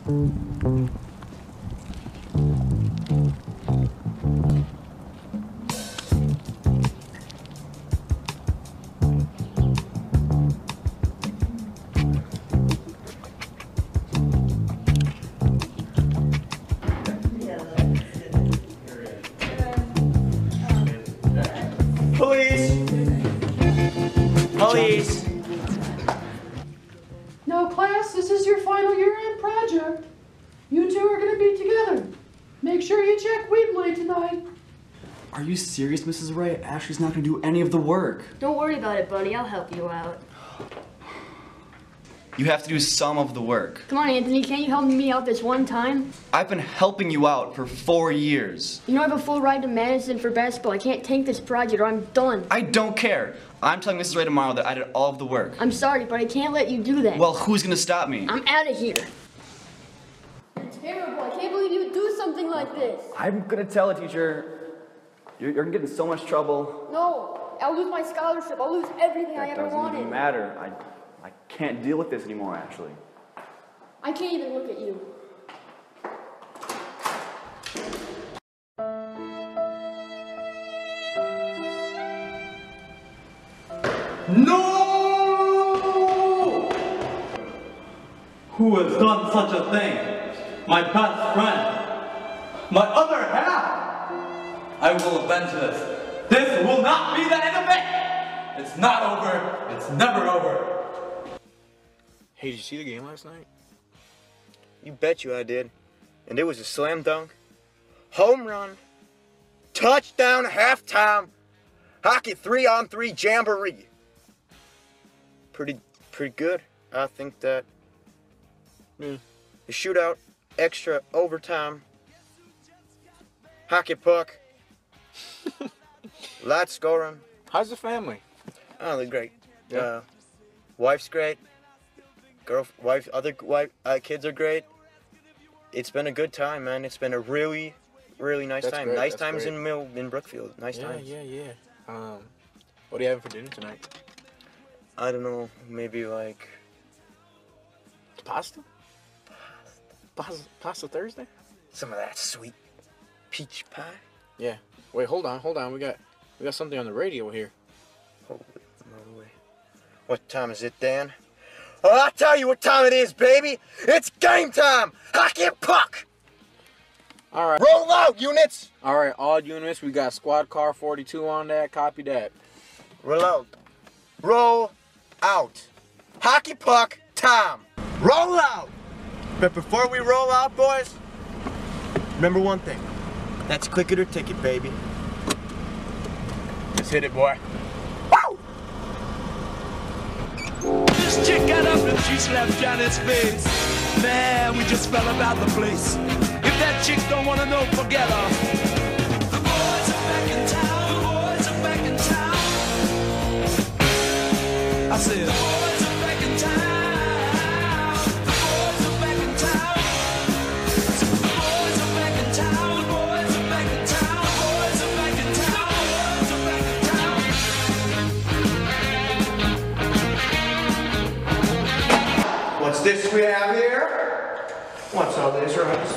Police! Now, class, this is your final year-end project. You two are going to be together. Make sure you check Weebly tonight. Are you serious, Mrs. Ray? Ashley's not going to do any of the work. Don't worry about it, buddy. I'll help you out. You have to do some of the work. Come on, Anthony. Can't you help me out this one time? I've been helping you out for 4 years. You know I have a full ride to Madison for basketball. I can't tank this project or I'm done. I don't care. I'm telling Mrs. Ray tomorrow that I did all of the work. I'm sorry, but I can't let you do that. Well, who's going to stop me? I'm out of here. Terrible. I can't believe you would do something like this. I'm going to tell a teacher. You're going to get in so much trouble. No. I'll lose my scholarship. I'll lose everything I ever wanted. It doesn't even matter. I can't deal with this anymore, Ashley. I can't even look at you. No! Who has done such a thing? My best friend. My other half. I will avenge this. This will not be the end of it. It's not over. It's never over. Hey, did you see the game last night? You bet you I did. And it was a slam dunk, home run, touchdown, halftime, hockey 3-on-3 jamboree. Pretty good. I think that the shootout, extra overtime, hockey puck, lot scoring. How's the family? Oh, they're great. Yeah. Wife's great. Kids are great. It's been a good time, man. It's been a really, really nice time. Great. Nice times in Brookfield. Nice times. Yeah. What are you having for dinner tonight? I don't know. Maybe like Pasta? Pasta Thursday? some of that sweet peach pie. Yeah. Wait, hold on. We got something on the radio here. Holy moly! What time is it, Dan? Oh, I'll tell you what time it is, baby. It's game time. Hockey and puck. All right. Roll out, units. All right, all units. We got squad car 42 on that. Copy that. Roll out. Roll out. Hockey puck time. Roll out. But before we roll out, boys, remember one thing. That's click it or ticket, baby. Let's hit it, boy. Woo! This chick got up and she slapped Johnny's face. Man, we just fell about the place. If that chick don't wanna know, forget her. The boys are back in town. The boys are back in town. I said, the boys are back in town. The boys are back in town. I said, the boys are back in town. The boys are back in town. The boys are back in town. The boys are back in town. What's this we have here? What's all this, Rose?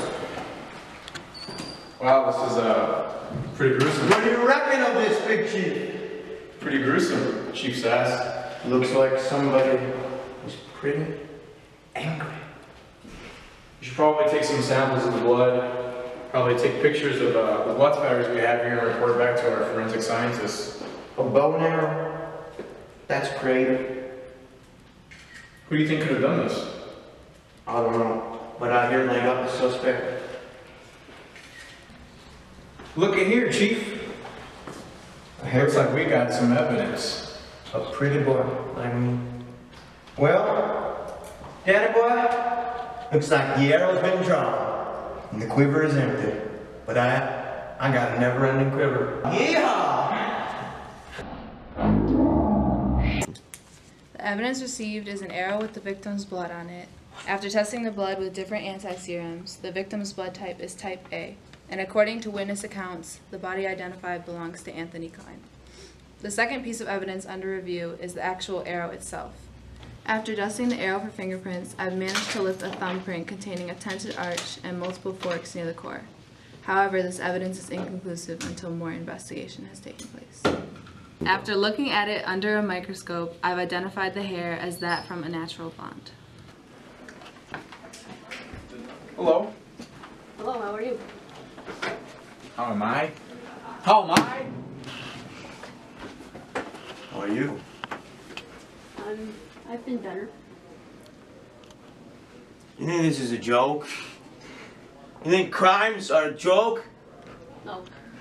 Wow, this is pretty gruesome. What do you reckon of this, Big Chief? Pretty gruesome, Chief Sass. Looks like somebody was pretty angry. You should probably take some samples of the blood, probably take pictures of the blood spatters we have here and report back to our forensic scientists. A bow and arrow? That's creative. Who do you think could have done this? I don't know, but I hear they got the suspect. Look at here, Chief. Looks like we got some evidence. A pretty boy like me. Well, Daddy boy, looks like the arrow's been drawn and the quiver is empty. But I got a never-ending quiver. Yeehaw! The evidence received is an arrow with the victim's blood on it. After testing the blood with different anti-serums, the victim's blood type is type A, and according to witness accounts, the body identified belongs to Anthony Klein. The second piece of evidence under review is the actual arrow itself. After dusting the arrow for fingerprints, I've managed to lift a thumbprint containing a tented arch and multiple forks near the core. However, this evidence is inconclusive until more investigation has taken place. After looking at it under a microscope, I've identified the hair as that from a natural blonde. Hello. Hello, how are you? How am I? How am I? How are you? I've been better. You think this is a joke? You think crimes are a joke? No.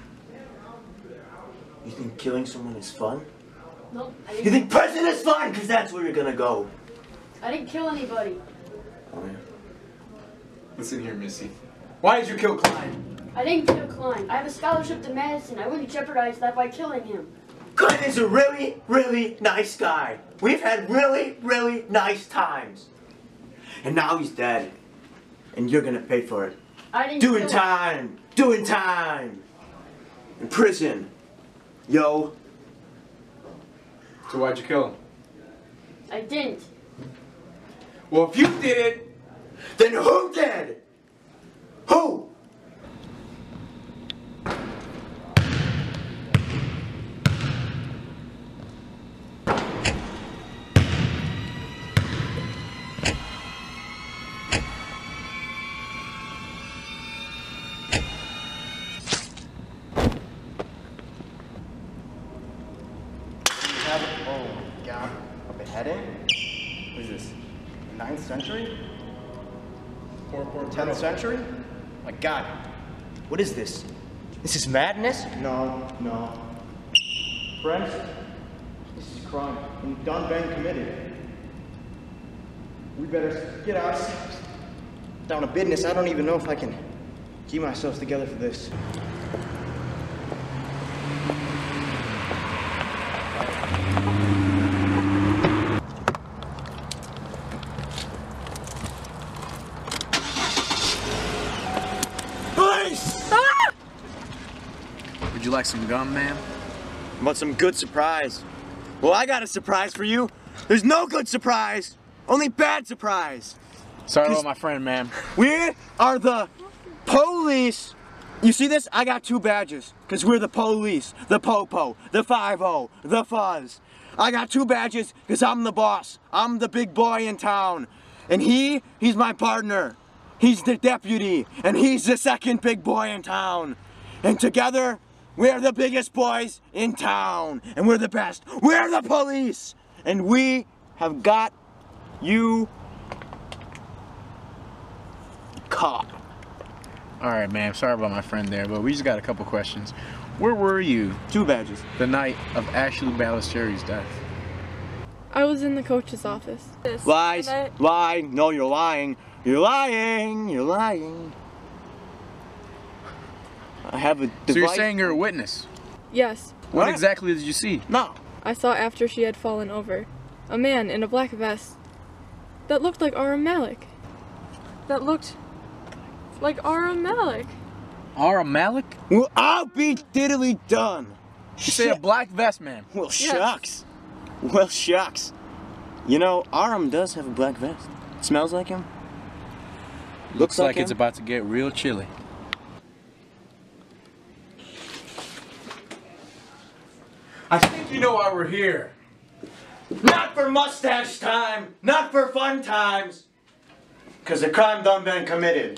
You think killing someone is fun? No, You think prison is fun? Because that's where you're gonna go. I didn't kill anybody. Oh, yeah. Listen here, Missy. Why did you kill Klein? I didn't kill Klein. I have a scholarship to Madison. I wouldn't jeopardize that by killing him. Klein is a really, really nice guy. We've had really, really nice times. And now he's dead. And you're gonna pay for it. I didn't Doing kill time! Doing time! In prison. Yo. So why'd you kill him? I didn't. Well, if you did it, Then who did? Who? Oh my god, a beheading? What is this? 9th century? 10th century? My god, what is this? This is madness? No, no. Friends, this is crime, and done been committed. We better get ourselves down to business. I don't even know if I can keep myself together for this. would you like some gum, ma'am? Want some good surprise? Well, I got a surprise for you. There's no good surprise, only bad surprise. Sorry about my friend, ma'am. We are the police. You see this? I got 2 badges, because we're the police, the Popo, the 5-0, the Fuzz. I got 2 badges, because I'm the boss. I'm the big boy in town. And he's my partner. He's the deputy, and he's the second big boy in town. And together, we're the biggest boys in town. And we're the best. We're the police. And we have got you caught. All right, ma'am. Sorry about my friend there, but we just got a couple questions. Where were you 2 badges. the night of Ashley Balisteri's death? I was in the coach's office. Lies. Lie. No, you're lying. You're lying. You're lying. I have a device. So you're saying you're a witness? Yes, What exactly did you see? No. I saw after she had fallen over. A man in a black vest that looked like Arhum Malik. That looked like Arhum Malik. Arhum Malik? Well, I'll be diddly done. You say a black vest, man. Well, shucks. Well, shucks. You know, Arhum does have a black vest. Smells like him. Looks like him. it's about to get real chilly. I think you know why we're here. Not for mustache time. Not for fun times. Because the crime done been committed.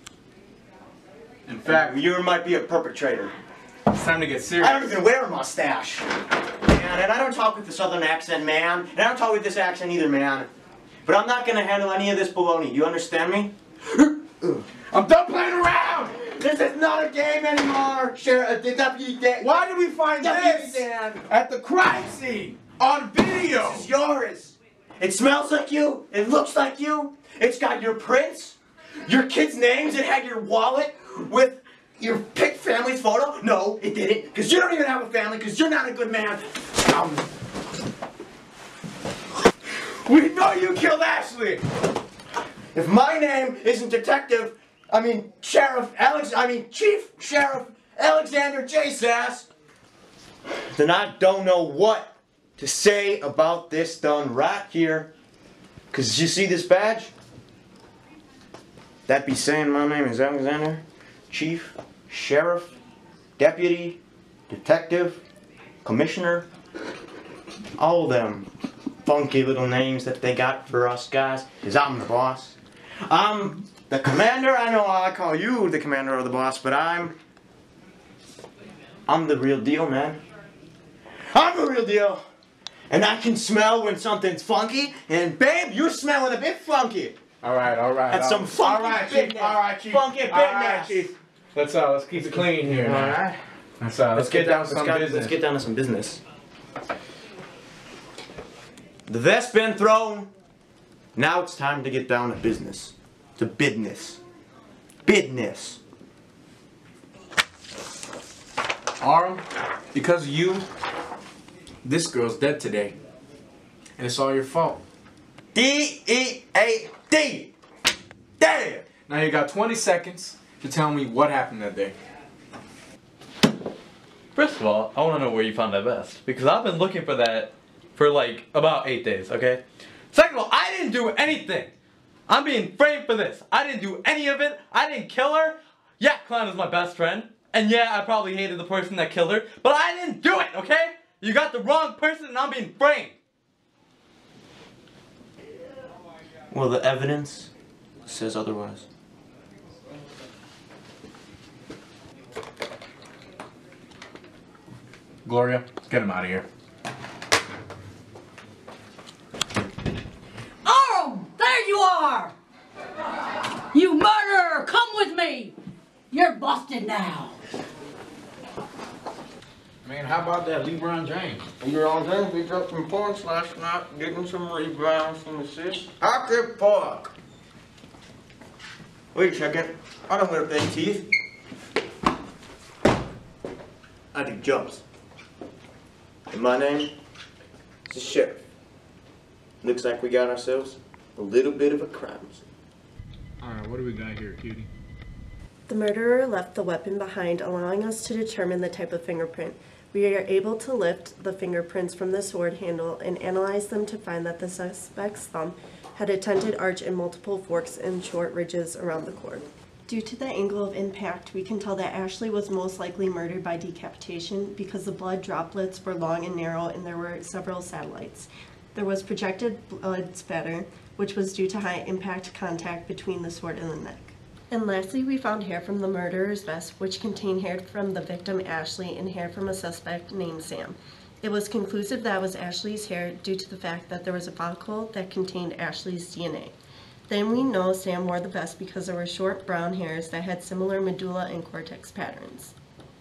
In fact, You might be a perpetrator. it's time to get serious. I don't even wear a mustache. Man, and I don't talk with the southern accent, man. And I don't talk with this accent either, man. But I'm not gonna handle any of this baloney. Do you understand me? I'm done playing around! This is not a game anymore, Sheriff. Deputy Dan. Why did we find Deputy this Dan. at the crime scene on video? This is yours. It smells like you. It looks like you. It's got your prints, your kids' names. It had your wallet with your picked family's photo. No, it didn't. Because you don't even have a family. Because you're not a good man. We know you killed Ashley! If my name isn't Chief Sheriff Alexander J. Sass, then I don't know what to say about this done right here Because you see this badge? That be saying my name is Alexander, Chief, Sheriff, Deputy, Detective, Commissioner. All them funky little names that they got for us guys. Because I'm the boss. I'm the commander. I know I call you the commander or the boss, but I'm the real deal, man. I'm the real deal. And I can smell when something's funky, and babe, you're smelling a bit funky. All right. That's some funky business. All right, Chief. Funky business. All right, Chief. Let's keep it clean here. All Now. right. Let's get down to some business. Let's get down to some business. The vest's been thrown. Now it's time to get down to business. To business. Business. Arhum, because of you, this girl's dead today. And it's all your fault. D-E-A-D. Dead. Now you got 20 seconds to tell me what happened that day. First of all, I want to know where you found that vest. Because I've been looking for that for like about 8 days, okay? Second of all, I didn't do anything. I'm being framed for this. I didn't do any of it. I didn't kill her. Yeah, Klein is my best friend. And yeah, I probably hated the person that killed her. But I didn't do it, okay? You got the wrong person and I'm being framed. Well, the evidence says otherwise. Gloria, let's get him out of here. Arhum, there you are! You murderer, come with me! You're busted now. Man, how about that LeBron James? LeBron James, we dropped some points last night, getting some rebounds from assists. How could Park? Wait a second. I don't wear fake teeth. I do jumps. And my name is the Sheriff. Looks like we got ourselves a little bit of a crime scene. Alright, what do we got here, cutie? The murderer left the weapon behind, allowing us to determine the type of fingerprint. We are able to lift the fingerprints from the sword handle and analyze them to find that the suspect's thumb had a tented arch and multiple forks and short ridges around the cord. Due to the angle of impact, we can tell that Ashley was most likely murdered by decapitation because the blood droplets were long and narrow and there were several satellites. There was projected blood spatter, which was due to high impact contact between the sword and the neck. And lastly, we found hair from the murderer's vest, which contained hair from the victim Ashley and hair from a suspect named Sam. It was conclusive that was Ashley's hair due to the fact that there was a follicle that contained Ashley's DNA. Then we know Sam wore the vest because there were short brown hairs that had similar medulla and cortex patterns.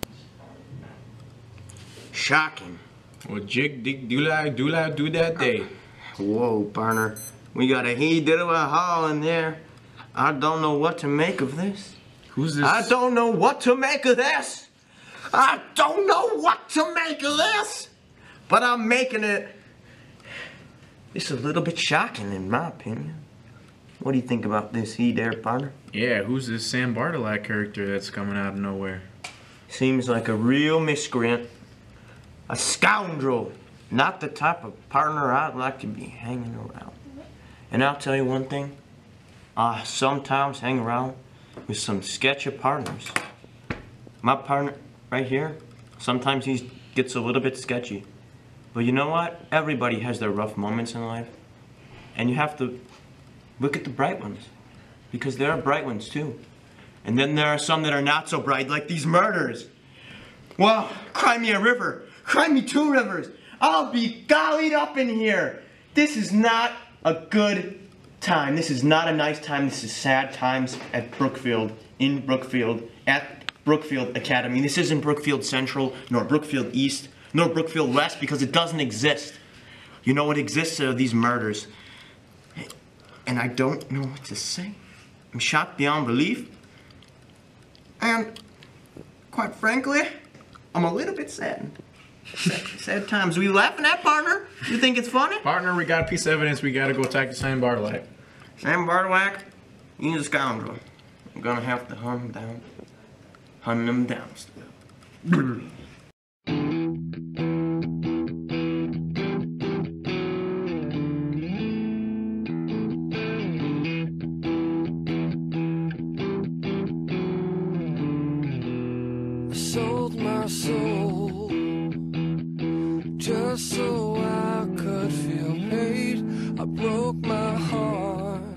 Shocking. Well, jig, dig, do that day. Whoa, partner. We got a he did a haul in there. I don't know what to make of this. Who's this? I don't know what to make of this. I don't know what to make of this. But I'm making it. It's a little bit shocking in my opinion. What do you think about this he there, partner? Yeah, who's this Sam Bartelak character that's coming out of nowhere? Seems like a real miscreant. A scoundrel. Not the type of partner I'd like to be hanging around. And I'll tell you one thing. I sometimes hang around with some sketchy partners. My partner right here, sometimes he gets a little bit sketchy. But you know what? Everybody has their rough moments in life. And you have to look at the bright ones. Because there are bright ones too. And then there are some that are not so bright, like these murders. Well, cry me a river. Cry me 2 rivers. I'll be gollied up in here. This is not a good time. This is not a nice time. This is sad times at Brookfield, in Brookfield, at Brookfield Academy. This isn't Brookfield Central, nor Brookfield East, nor Brookfield West, because it doesn't exist. You know what exists are these murders. And I don't know what to say. I'm shocked beyond belief. And, quite frankly, I'm a little bit saddened. Sad times. Are you laughing at, partner? You think it's funny? Partner, we got a piece of evidence. We gotta go attack the Sam Bartelak. Sam Bartelak, he's a scoundrel. I'm gonna have to hunt him down still. soul, just so I could feel pain. I broke my heart,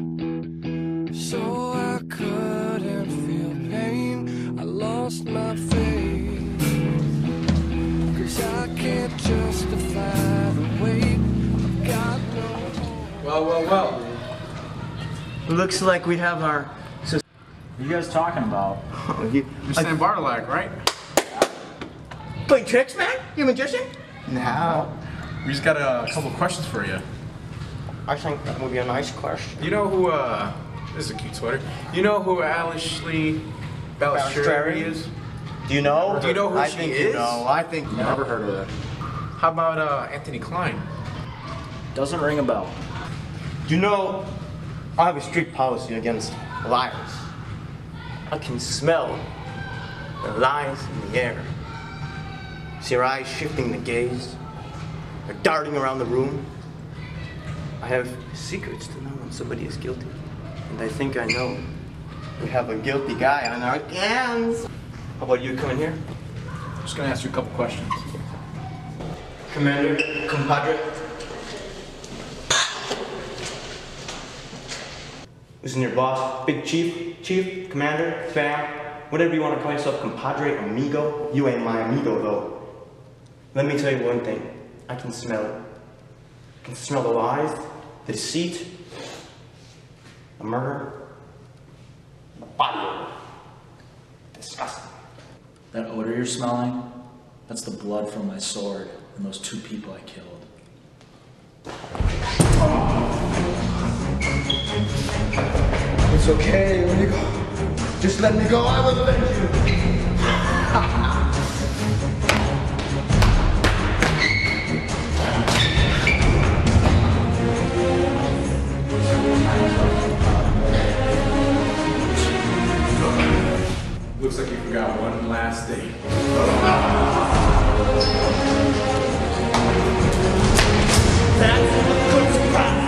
so I couldn't feel pain. I lost my faith, 'cause I can't justify the weight. I've got no hope. Well. Looks like we have our... What are you guys talking about? You're saying Bartelak, right? Playing tricks, man? You a magician? No. We just got a couple questions for you. I think that would be a nice question. You know who, this is a cute sweater. You know who Ensley Balistreri is? Do you know? Do you know who I she think is? You know. I think you know. Never heard of that. How about Anthony Klein? Doesn't ring a bell. Do you know, I have a strict policy against liars. I can smell the lies in the air. See your eyes shifting the gaze, or darting around the room. I have secrets to know when somebody is guilty. And I think I know we have a guilty guy on our hands. How about you come in here? I'm just gonna ask you a couple questions. Commander, compadre. Listen, your boss, big chief, commander, fam, whatever you want to call yourself, compadre, amigo. You ain't my amigo, though. Let me tell you one thing. I can smell it. I can smell the lies, the deceit, the murder, the body odor. Disgusting. That odor you're smelling, that's the blood from my sword and those 2 people I killed. It's okay, amigo. Just let me go, I will avenge you. Looks like you forgot one last thing. That's a good surprise.